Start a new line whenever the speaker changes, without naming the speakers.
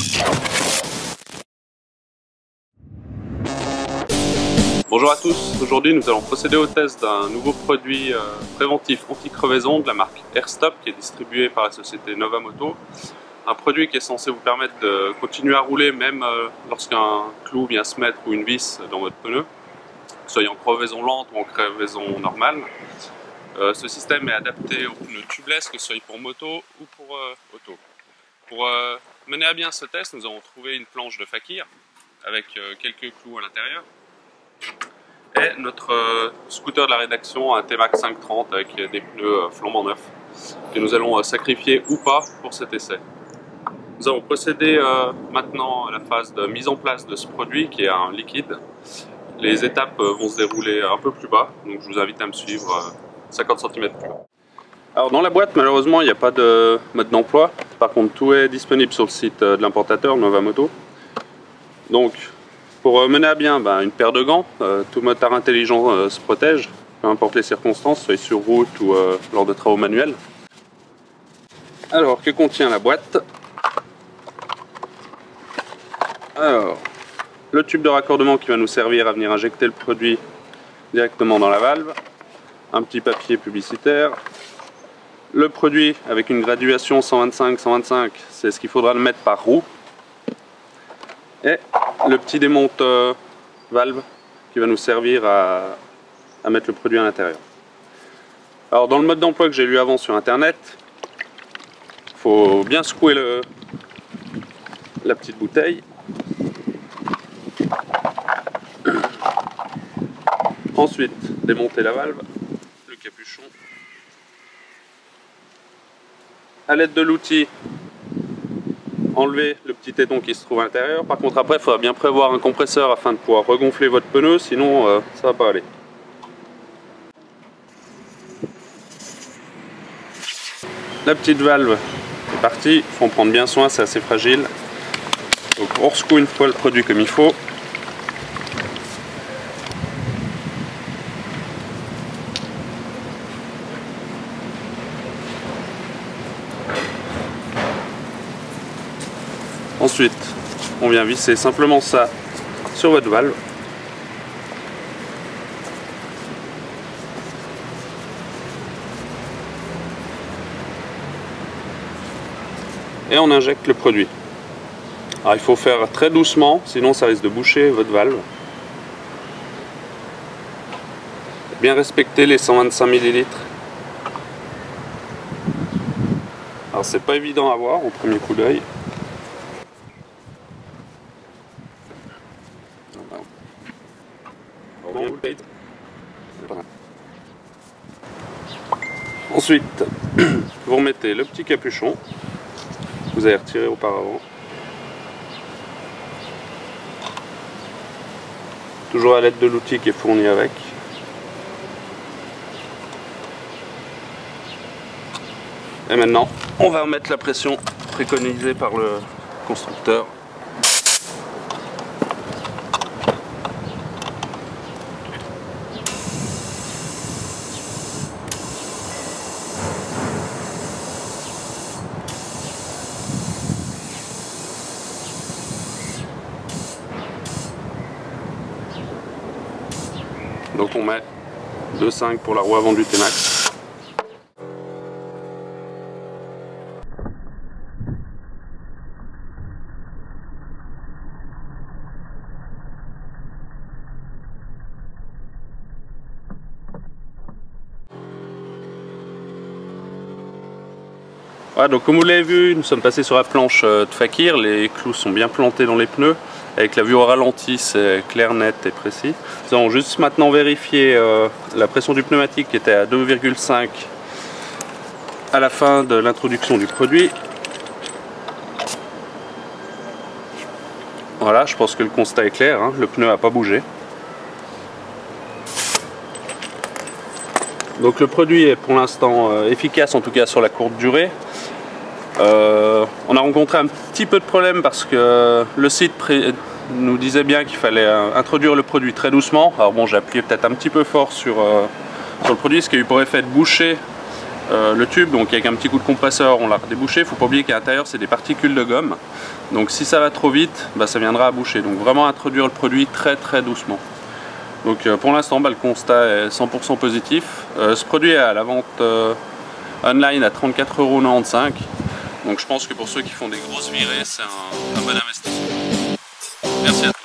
Bonjour à tous, aujourd'hui nous allons procéder au test d'un nouveau produit préventif anti-crevaison de la marque AirStop qui est distribué par la société Novamoto. Un produit qui est censé vous permettre de continuer à rouler même lorsqu'un clou vient se mettre ou une vis dans votre pneu, que ce soit en crevaison lente ou en crevaison normale. Ce système est adapté aux pneus tubeless, que ce soit pour moto ou pour auto. Pour mener à bien ce test, nous avons trouvé une planche de fakir avec quelques clous à l'intérieur. Et notre scooter de la rédaction, un T-Max 530 avec des pneus flambant neufs que nous allons sacrifier ou pas pour cet essai. Nous allons procéder maintenant à la phase de mise en place de ce produit qui est un liquide. Les étapes vont se dérouler un peu plus bas, donc je vous invite à me suivre 50 cm plus bas. Alors dans la boîte, malheureusement, il n'y a pas de mode d'emploi. Par contre, tout est disponible sur le site de l'importateur Novamoto. Donc, pour mener à bien une paire de gants, tout motard intelligent se protège, peu importe les circonstances, soit sur route ou lors de travaux manuels. Alors, que contient la boîte? Alors, le tube de raccordement qui va nous servir à venir injecter le produit directement dans la valve, un petit papier publicitaire, le produit avec une graduation 125-125, c'est ce qu'il faudra le mettre par roue, et le petit démonte valve qui va nous servir à mettre le produit à l'intérieur. Alors dans le mode d'emploi que j'ai lu avant sur internet, il faut bien secouer la petite bouteille. Ensuite démonter la valve, le capuchon. À l'aide de l'outil, enlever le petit téton qui se trouve à l'intérieur. Par contre après il faudra bien prévoir un compresseur afin de pouvoir regonfler votre pneu, sinon ça va pas aller. La petite valve est partie, il faut en prendre bien soin, c'est assez fragile. Donc on ressecoue une fois le produit comme il faut. Ensuite, on vient visser simplement ça sur votre valve. Et on injecte le produit. Alors il faut faire très doucement, sinon ça risque de boucher votre valve. Bien respecter les 125 ml. Alors c'est pas évident à voir au premier coup d'œil. Ensuite, vous remettez le petit capuchon que vous avez retiré auparavant. Toujours à l'aide de l'outil qui est fourni avec. Et maintenant, on va remettre la pression préconisée par le constructeur. Donc on met 2,5 pour la roue avant du T-Max. Voilà, donc comme vous l'avez vu, nous sommes passés sur la planche de fakir, les clous sont bien plantés dans les pneus. Avec la vue au ralenti, c'est clair, net et précis. Nous allons juste maintenant vérifier la pression du pneumatique qui était à 2,5 à la fin de l'introduction du produit. Voilà, je pense que le constat est clair, hein, le pneu n'a pas bougé. Donc le produit est pour l'instant efficace, en tout cas sur la courte durée. On a rencontré un petit peu de problème parce que le site nous disait bien qu'il fallait introduire le produit très doucement. Alors bon, j'ai appuyé peut-être un petit peu fort sur le produit, ce qui a eu pour effet de boucher le tube. Donc avec un petit coup de compresseur, on l'a débouché. Il ne faut pas oublier qu'à l'intérieur, c'est des particules de gomme. Donc si ça va trop vite, ça viendra à boucher. Donc vraiment introduire le produit très doucement. Donc pour l'instant, le constat est 100% positif. Ce produit est à la vente online à 34,95 €. Donc je pense que pour ceux qui font des grosses virées, c'est un bon investissement. Merci à tous.